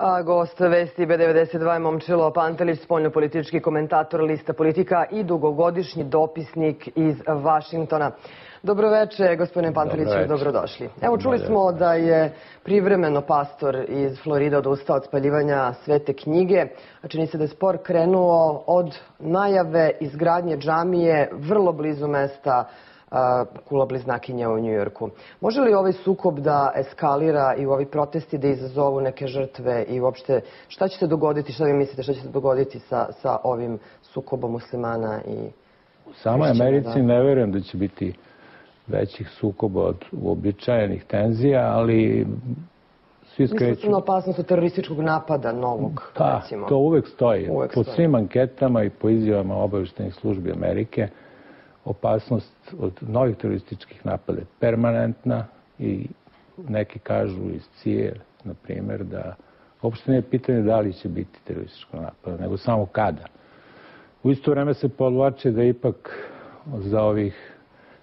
A gost vesti B92 je Momčilo Pantelić, spoljnopolitički komentator Lista Politika i dugogodišnji dopisnik iz Vašingtona. Dobroveče, gospodine Panteliću, dobrodošli. Evo, čuli smo da je privremeno pastor iz Floride odustao od spaljivanja Svete knjige. Čini se da je spor krenuo od najave izgradnje džamije vrlo blizu mesta Kula Bliznakinja u Njujorku. Može li ovaj sukob da eskalira i u ovi protesti da izazovu neke žrtve i uopšte šta će se dogoditi, šta vi mislite, šta će se dogoditi sa ovim sukobom muslimana i u samoj Americi ne verujem da će biti većih sukoba od uobičajenih tenzija, ali svi skreću. Mislite na opasnost od terorističkog napada novog, recimo? Da, to uvek stoji. Po svim anketama i po izjavama obaveštajnih službi Amerike, opasnost od novih terorističkih napada je permanentna i neki kažu iz CIA, na primjer, da uopšte nije pitanje da li će biti terorističko napada, nego samo kada. U isto vreme se podvlače da ipak za ovih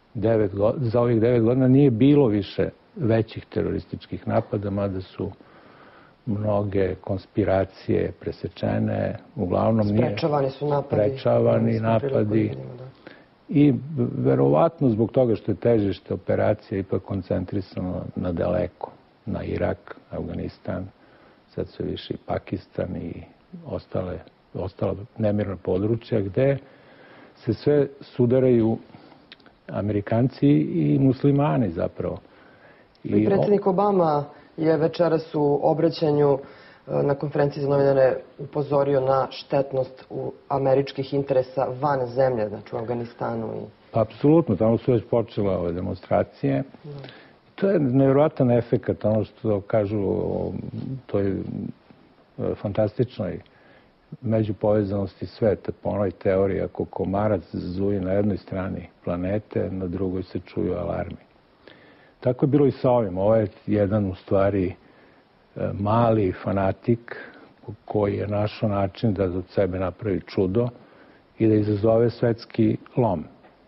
9 godina nije bilo više većih terorističkih napada, mada su mnoge konspiracije presečene, uglavnom nije sprečavani napadi. I verovatno zbog toga što je težište operacije ipak koncentrisano na daleko, na Irak, Afganistan, sad sve više i Pakistan i ostala nemirna područja gde se sve sudaraju Amerikanci i muslimani zapravo. I predsjednik Obama je večeras u obraćanju na konferenciji za novinare upozorio na štetnost američkih interesa van zemlje, znači u Afganistanu. Apsolutno, tamo su već počele ove demonstracije. To je nevjerojatan efekat, ono što kažu o toj fantastičnoj međupovezanosti sveta, po onoj teoriji ako komarac zuje na jednoj strani planete, na drugoj se čuju alarmi. Tako je bilo i sa ovim. Ovo je jedan u stvari mali fanatik koji je našao način da od sebe napravi čudo i da izazove svetski lom.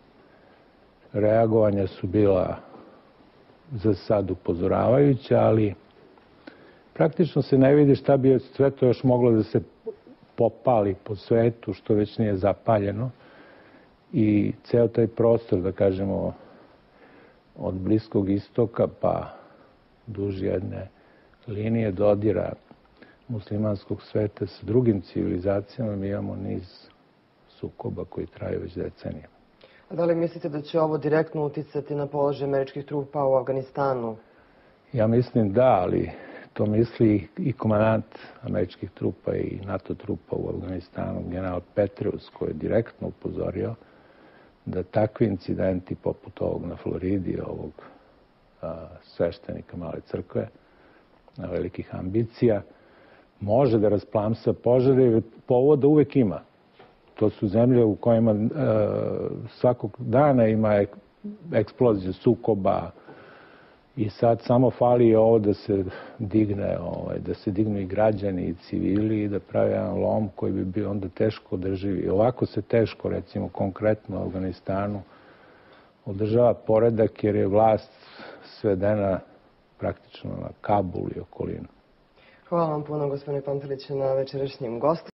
Reagovanja su bila za sad upozoravajuća, ali praktično se ne vidi šta bi sve to još moglo da se popali po svetu, što već nije zapaljeno. I ceo taj prostor, da kažemo, od Bliskog istoka pa duž jedne linije dodira muslimanskog sveta sa drugim civilizacijama. Mi imamo niz sukoba koji traju već decenijama. A da li mislite da će ovo direktno uticati na položaj američkih trupa u Afganistanu? Ja mislim da, ali to misli i komandant američkih trupa i NATO trupa u Afganistanu, general Petraeus, koji je direktno upozorio da takvi incidenti poput ovog na Floridi, ovog sveštenika Male crkve, velikih ambicija, može da rasplamsa požare, jer povoda uvek ima. To su zemlje u kojima svakog dana ima eksplozija sukoba i sad samo fali ovo da se dignu i građani i civili i da prave jedan lom koji bi bio onda teško održivi. Ovako se teško, recimo konkretno u Afganistanu, održava poredak jer je vlast svedena praktično na Kabul i okolinu. Hvala vam puno, gospodine Panteliću, na večerašnjem gostu.